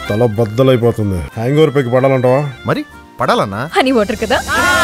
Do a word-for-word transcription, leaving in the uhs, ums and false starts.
తల బద్దలైపోతుంది. Hang over పైకి పడాలంటావా? మరి పడాలన్నా హనీ వాటర్ కదా.